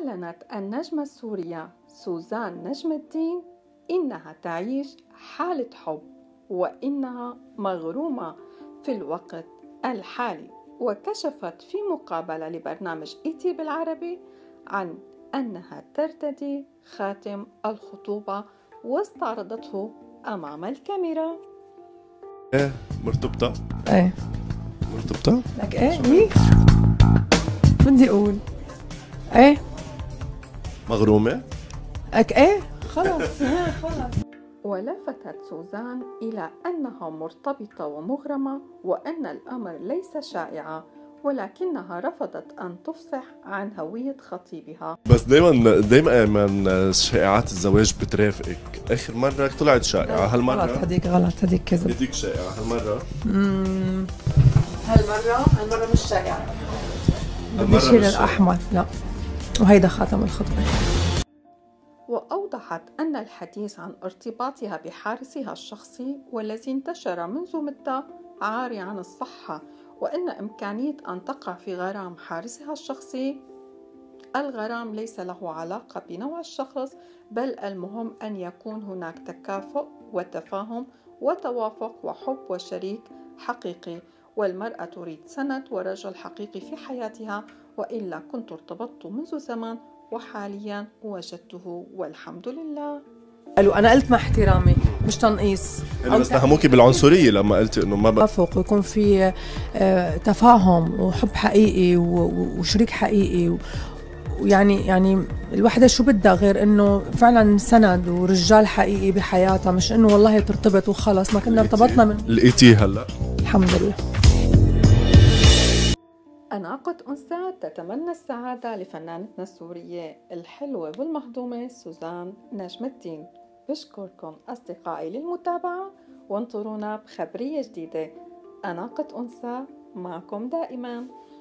أعلنت النجمة السورية سوزان نجم الدين إنها تعيش حالة حب وإنها مغرومة في الوقت الحالي، وكشفت في مقابلة لبرنامج إيتي بالعربي عن أنها ترتدي خاتم الخطوبة واستعرضته أمام الكاميرا. ايه مرتبطة؟ ايه مرتبطة؟ لك ايه مين؟ بدي اقول ايه مغرومة؟ لك ايه خلص خلص. ولفتت سوزان إلى أنها مرتبطة ومغرمة وأن الأمر ليس شائعا، ولكنها رفضت أن تفصح عن هوية خطيبها. بس دايما شائعات الزواج بترافقك. آخر مرة طلعت شائعة، هالمرة غلط، هديك كذب. هديك شائعة هالمرة. هالمرة مش شائعة. بدي هالمرة شيل مش الأحمر، لا، وهيدا خاتم الخطبة. وأوضحت أن الحديث عن ارتباطها بحارسها الشخصي والذي انتشر منذ مدة عاري عن الصحة، وأن إمكانية أن تقع في غرام حارسها الشخصي، الغرام ليس له علاقة بنوع الشخص، بل المهم أن يكون هناك تكافؤ وتفاهم وتوافق وحب وشريك حقيقي، والمرأة تريد سند ورجل حقيقي في حياتها، وإلا كنت ارتبطت منذ زمن وحاليا وجدته والحمد لله. قالوا أنا قلت مع احترامي مش تنقيص، يعني بس نهموكي بالعنصرية لما قلتي إنه ما توافق ويكون في تفاهم وحب حقيقي وشريك حقيقي، ويعني الوحدة شو بدها غير انه فعلا سند ورجال حقيقي بحياتها، مش انه والله ترتبط وخلص. ما كنا ارتبطنا من لقيتيه هلا الحمد لله. أناقة أنثى تتمنى السعادة لفنانتنا السورية الحلوة والمهضومة سوزان نجم الدين. بشكركم أصدقائي للمتابعة، وانطرونا بخبرية جديدة. أناقة أنثى معكم دائما.